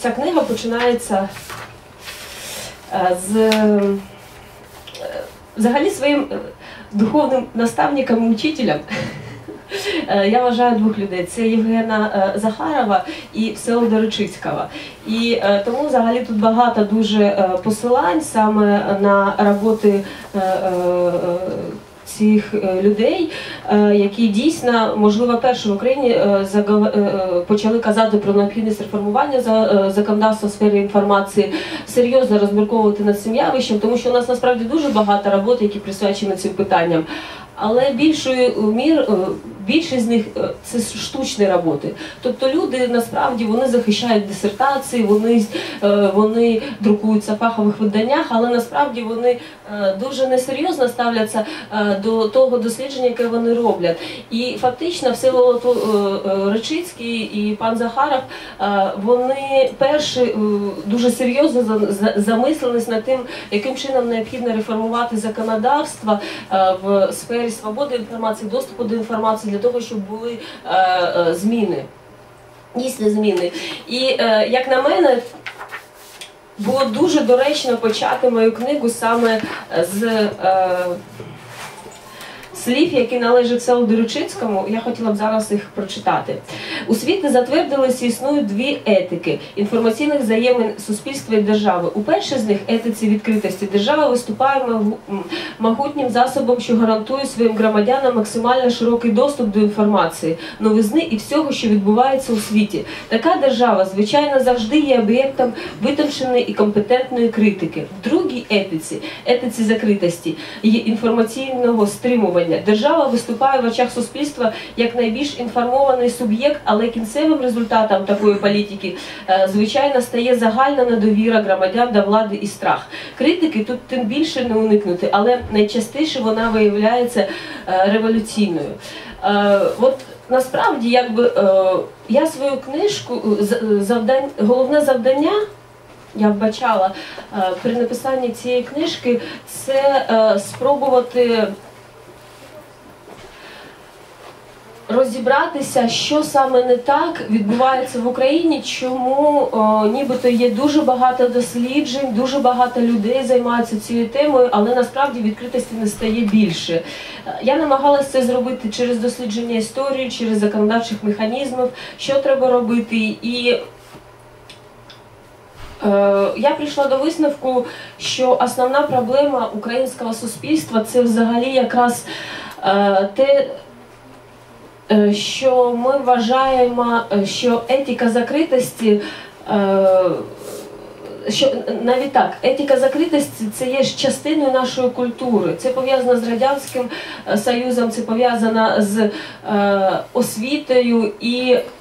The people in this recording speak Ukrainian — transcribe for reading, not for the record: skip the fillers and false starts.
Ця книга починається з взагалі своїм духовним наставником і учителем. Я вважаю двох людей. Це Євгена Захарова і Всеволода Ричицького. І тому взагалі тут багато дуже посилань саме на роботи цих людей, які дійсно, можливо, перші в Україні почали казати про необхідність реформування законодавства в сфері інформації, серйозно розмірковувати над цим явищем, тому що у нас насправді дуже багато роботи, які присвячені цим питанням. Але більшість з них – це штучні роботи. Тобто люди, насправді, вони захищають дисертації, вони друкуються в фахових виданнях, але насправді вони дуже несерйозно ставляться до того дослідження, яке вони роблять. І фактично Всеволод Ричицький і пан Захаров, вони перші дуже серйозно замислились над тим, яким чином необхідно реформувати законодавство в сфері свободи інформації, доступу до інформації, для того, щоб були зміни, дійсні зміни. І, як на мене, було дуже доречно почати мою книгу саме з слів, які належать Всеволоду Ричицькому. Я хотіла б зараз їх прочитати. У світі затвердилися і існують дві етики інформаційних взаємин суспільства і держави. У першій з них, етиці відкритості, держава виступає могутнім засобом, що гарантує своїм громадянам максимально широкий доступ до інформації, новизни і всього, що відбувається у світі. Така держава, звичайно, завжди є об'єктом витонченої і компетентної критики. В другій етиці, етиці закритості і інформаційного стримування, держава виступає в очах суспільства як найбільш інформований суб'єкт, але кінцевим результатом такої політики, звичайно, стає загальна недовіра громадян до влади і страх. Критики тут тим більше не уникнути, але найчастіше вона виявляється революційною. От насправді, я свою книжку, головне завдання, я вбачала при написанні цієї книжки, це спробувати розібратися, що саме не так відбувається в Україні, чому нібито є дуже багато досліджень, дуже багато людей займаються цією темою, але насправді відкритості не стає більше. Я намагалася це зробити через дослідження історії, через законодавчих механізмів, що треба робити. І я прийшла до висновку, що основна проблема українського суспільства – це взагалі якраз те, що ми вважаємо, що етика закритості, що навіть так, етика закритості – це є частиною нашої культури. Це пов'язано з Радянським Союзом, це пов'язано з освітою, і